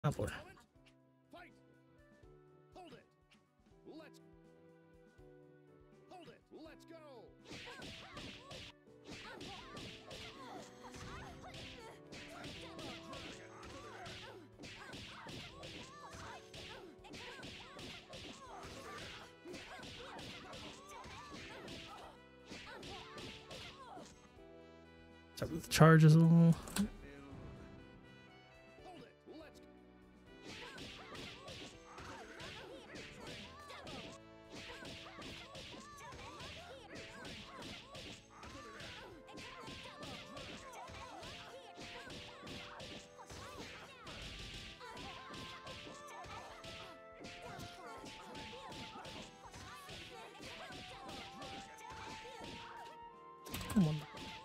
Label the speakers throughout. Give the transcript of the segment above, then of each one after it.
Speaker 1: Oh boy.
Speaker 2: Fight! Hold it! Hold it! Let's go!
Speaker 1: Start with the charges a little.
Speaker 2: Hold it! Let's
Speaker 1: Come on.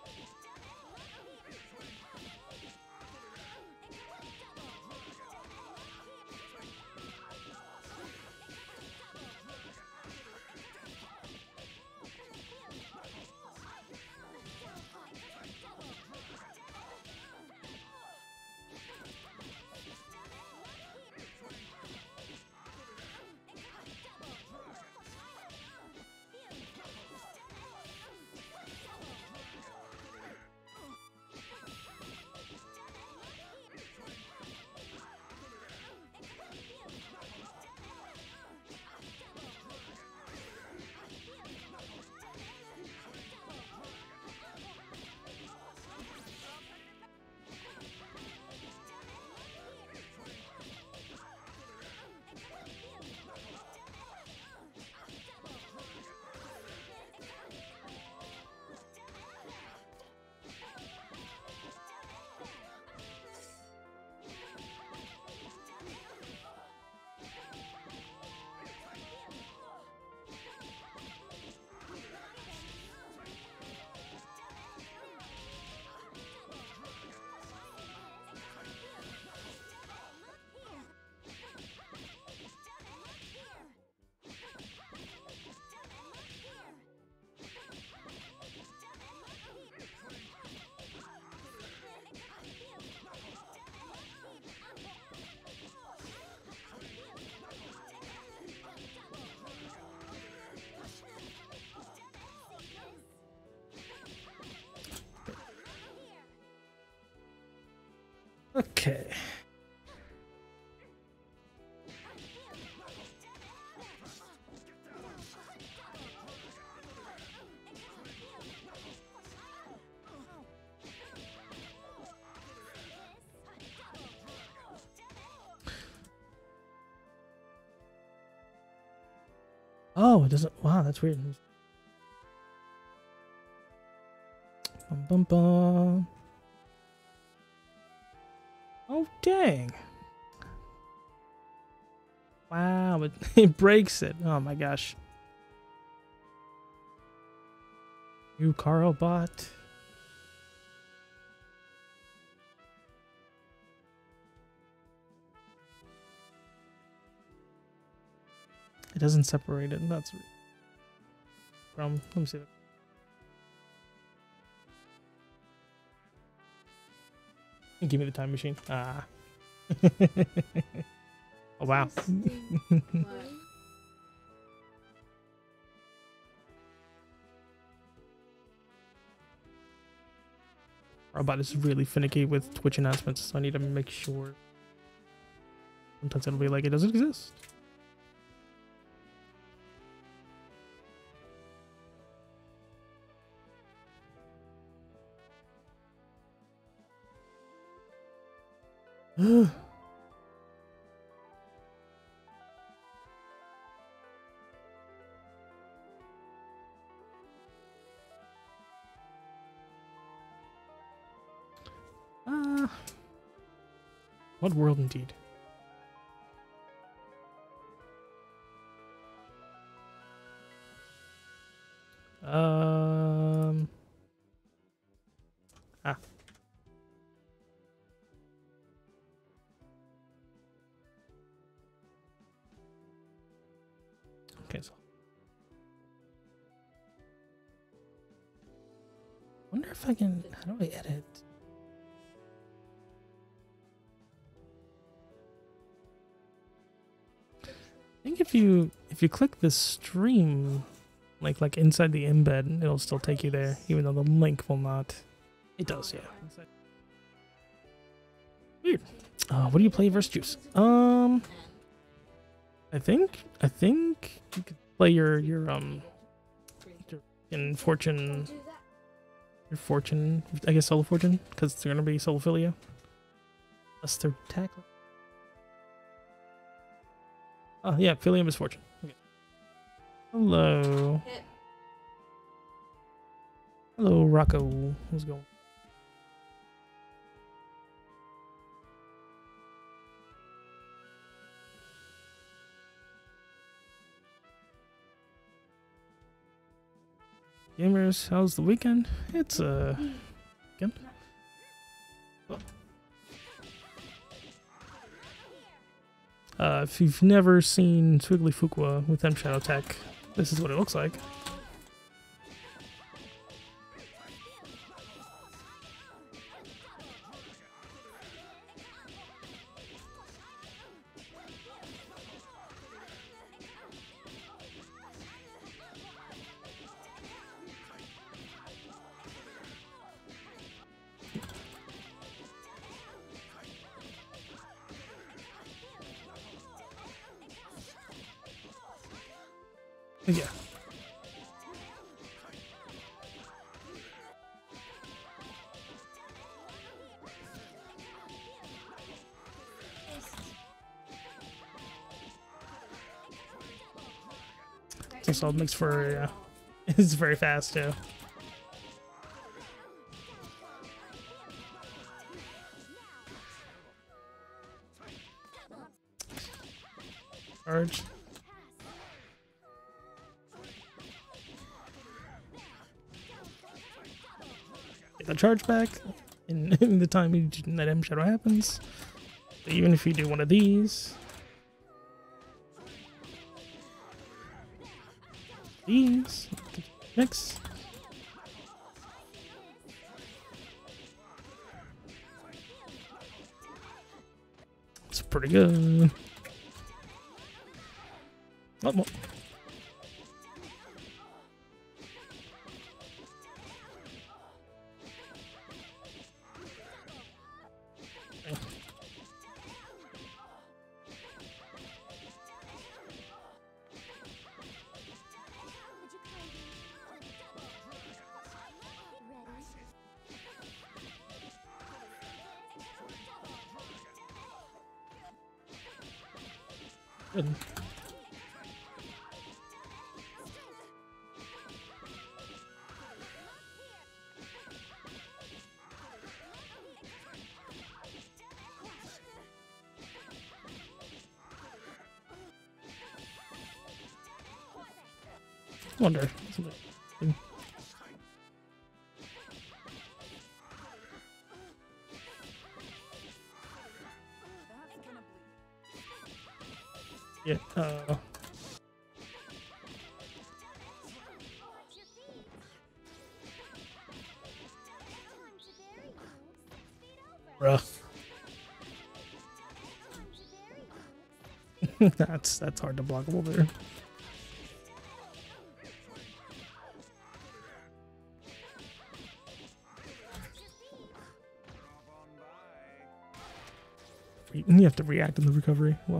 Speaker 1: Okay. Oh, it doesn't. Wow, that's weird. Bum, bum, bum. Oh, dang. Wow, it breaks it. Oh my gosh. You Carl bot. It doesn't separate it. That's from. Let me see. Give me the time machine. Ah. Oh wow. Robot is really finicky with Twitch announcements, so I need to make sure. Sometimes it'll be like it doesn't exist. What world indeed? Ah. Okay, so. Wonder if I can. How do I edit? think if you click the stream, like inside the embed, it'll still take you there, even though the link will not. It does, yeah. Weird. What do you play versus Juice? I think you could play your in Fortune. Your Fortune, I guess Solo Fortune, because they're gonna be Solo Filia. That's their tackle. Oh yeah, Filia Misfortune. Okay. Hello. Hello, Rocco. How's it going? Gamers, how's the weekend? It's weekend. If you've never seen Twiggly Fuqua with M Shadow Tech, this is what it looks like. Yeah. This all makes for, yeah. It's very fast, too. Charge. Get the charge back in the time that M Shadow happens. But even if you do one of these. Mix. It's pretty good. Oh, well. Good. Wonder. Yeah. Bruh. that's hard to block over there. You have to react in the recovery. Well,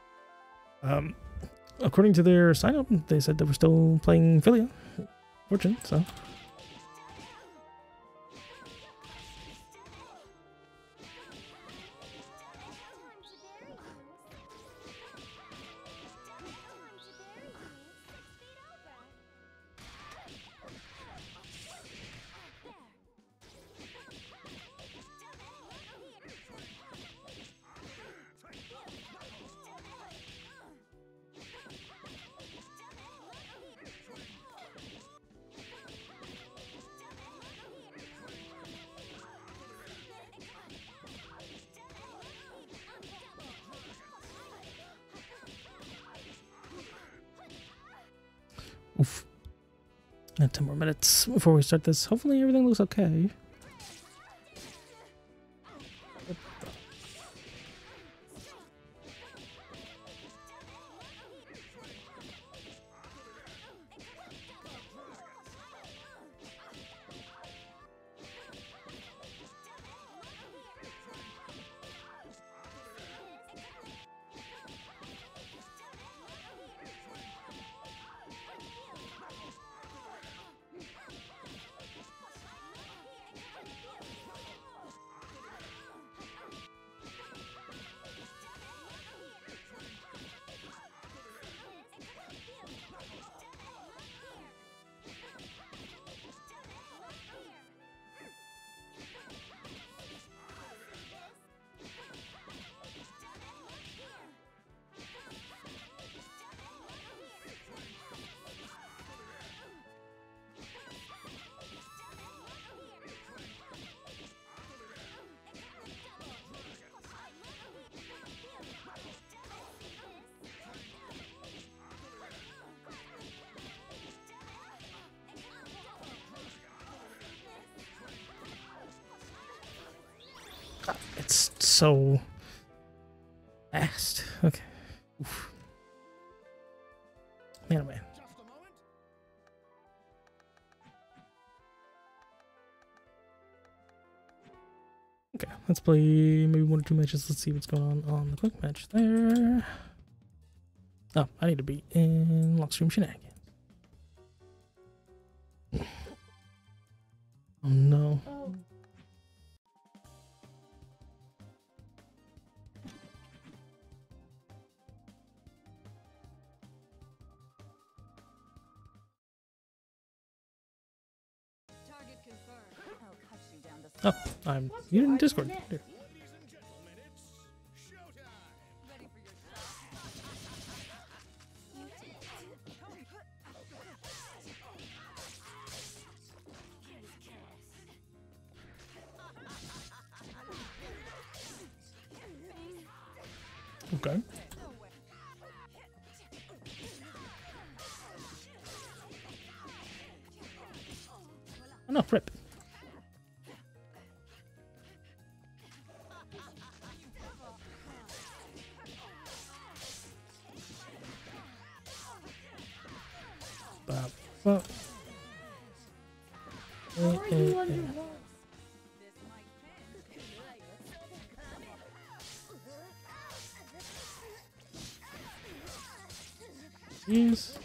Speaker 1: according to their sign up, they said they were still playing Filia Fortune, so. Oof. 10 more minutes before we start this. Hopefully everything looks okay. That's so fast. Okay. Oof. Man, oh man.
Speaker 2: Just a moment.
Speaker 1: Okay, let's play maybe 1 or 2 matches. Let's see what's going on the quick match there. Oh, I need to be in Lockstream Shenanigans. Oh no.
Speaker 3: Oh.
Speaker 4: Target confirmed. I'll cut you down to
Speaker 1: Oh, I'm you in Discord. Here.
Speaker 2: Ladies and gentlemen, it's showtime.
Speaker 4: ready for your
Speaker 1: Okay. Oh no, rip. Bop, bop.
Speaker 3: How are you under walls?
Speaker 4: this might
Speaker 1: Jeez.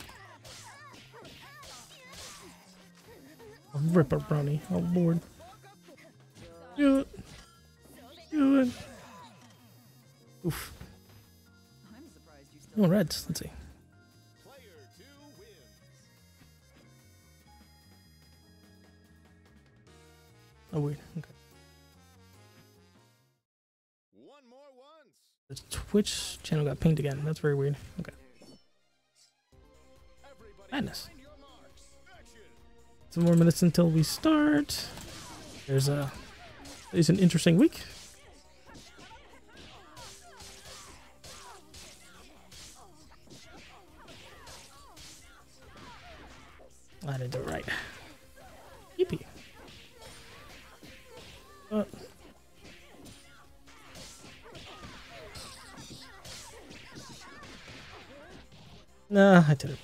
Speaker 1: A ripper brownie. Oh lord. Do it. Do it. Oof.
Speaker 4: I'm surprised you still
Speaker 1: Oh, Reds. Let's see.
Speaker 2: Player 2 wins.
Speaker 1: Oh, weird. Okay.
Speaker 2: One more once.
Speaker 1: The Twitch channel got pinged again. That's very weird. Okay.
Speaker 2: Everybody
Speaker 1: Madness.
Speaker 2: find your marks. Action.
Speaker 1: 2 more minutes until we start. It's an interesting week. I didn't do it right. Yippee. Nah, I did it.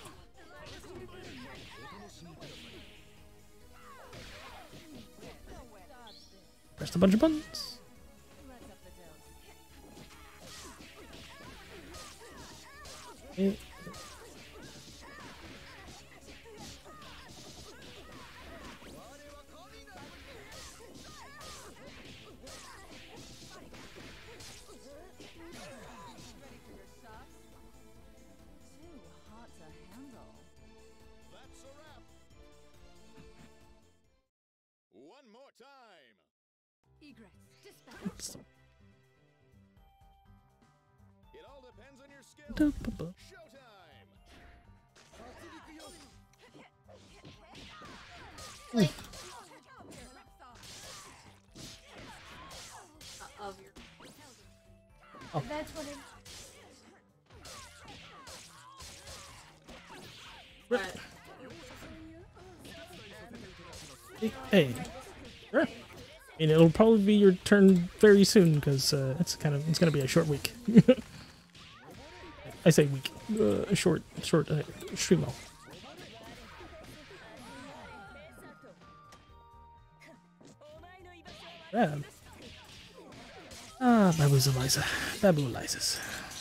Speaker 1: Pressed a bunch of buttons.
Speaker 4: let's up the dose.
Speaker 1: Eh,
Speaker 4: Ready for your socks? Too hot to handle.
Speaker 2: That's a wrap. One more time.
Speaker 4: Egress, dispatch.
Speaker 1: oops.
Speaker 2: It all depends on your skill.
Speaker 1: Da-ba-ba.
Speaker 2: Showtime.
Speaker 3: Of your.
Speaker 1: Oh.
Speaker 3: That's what it.
Speaker 1: Rip. Hey. Sure. I mean, it'll probably be your turn very soon because it's gonna be a short week. I say week, short stream. Yeah. Ah, Babu's Eliza. Babu Elizas.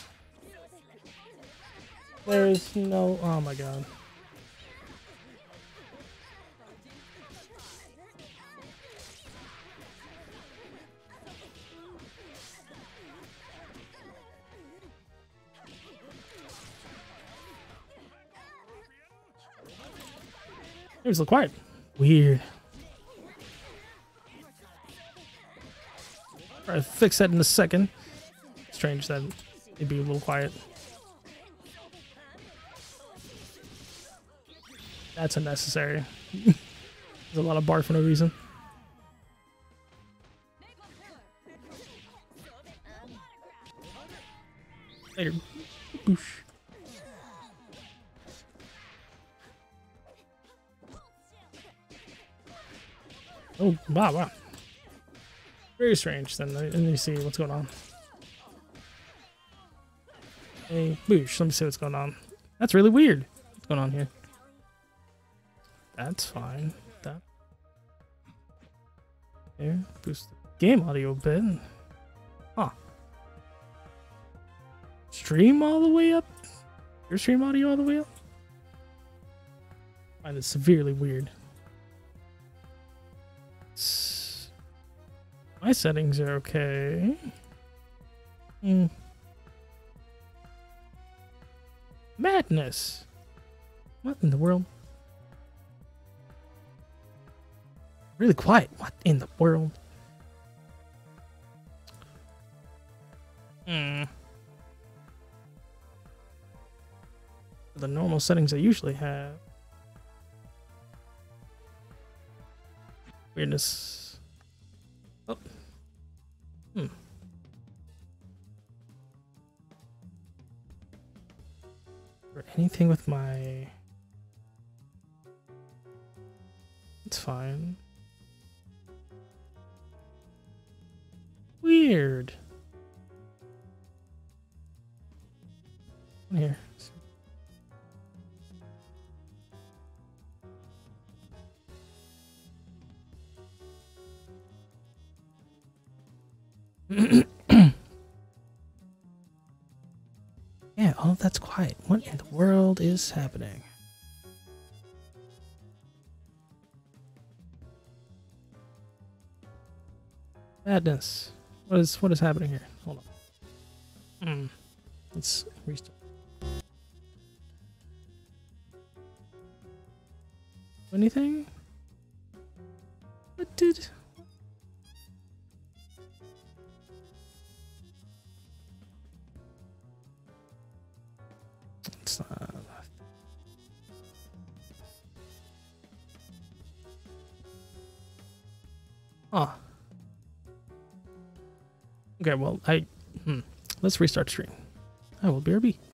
Speaker 1: There's no. Oh my god. It was a little quiet. Weird. I'll fix that in a second. Strange that it'd be a little quiet. That's unnecessary. There's a lot of bar for no reason. Later. Boosh. Oh, wow, wow. Very strange. Then let me see what's going on. Hey, boosh. Let me see what's going on. That's really weird. What's going on here? That's fine. That. Here, boost the game audio a bit. Huh. Stream all the way up? Your stream audio all the way up? I find it severely weird. My settings are okay. Madness! What in the world? Really quiet. What in the world? The normal settings I usually have. Weirdness. Oh. Or anything with my... It's fine. Weird. Here. Yeah, all of that's quiet. What in the world is happening? Madness. What is happening here? Hold on. Let's restart. Anything? What did... It's not... Oh. Okay, well, let's restart stream. I will BRB.